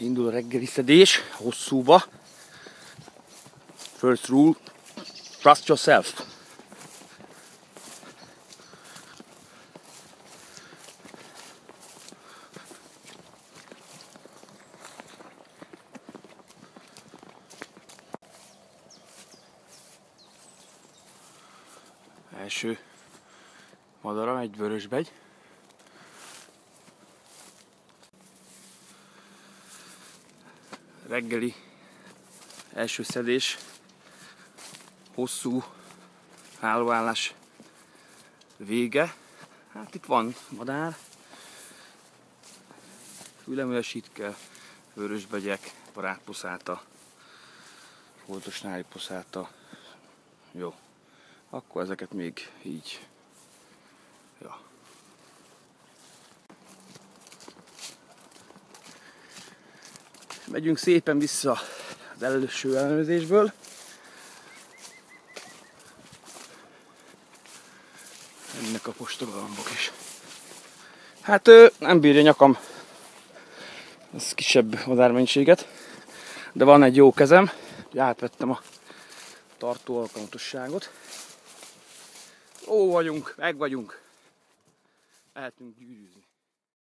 Indul a reggeli szedés, hosszúba. First rule, trust yourself. Első madaram, egy vörösbegy. Reggeli első szedés, hosszú hálóállás vége. Hát itt van madár, fülemülesítke, vörösbegyek, barátposzáta, foltosnári poszáta. Jó, akkor ezeket még így. Ja. Megyünk szépen vissza az első ellenőrzésből. Ennek a postagalambok is. Hát nem bírja nyakam ez kisebb madármennyiséget, de van egy jó kezem, átvettem a tartó alkalmatosságot. Ó vagyunk, meg vagyunk. Lehetünk gyűrűzni.